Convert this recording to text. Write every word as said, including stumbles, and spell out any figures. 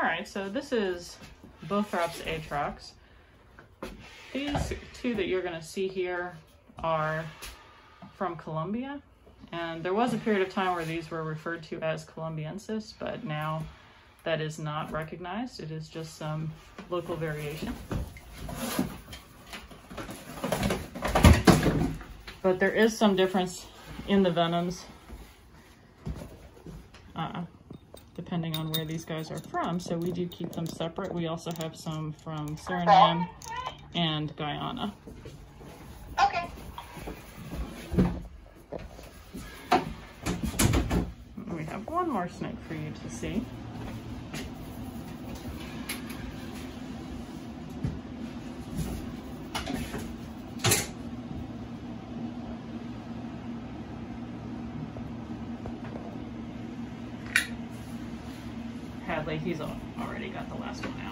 All right, so this is Bothrops atrox. These two that you're gonna see here are from Colombia. And there was a period of time where these were referred to as colombiensis, but now that is not recognized. It is just some local variation. But there is some difference in the venoms, uh, depending on where these guys are from. So we do keep them separate. We also have some from Suriname and Guyana. Okay. We have one more snake for you to see. Hadley, he's already got the last one out.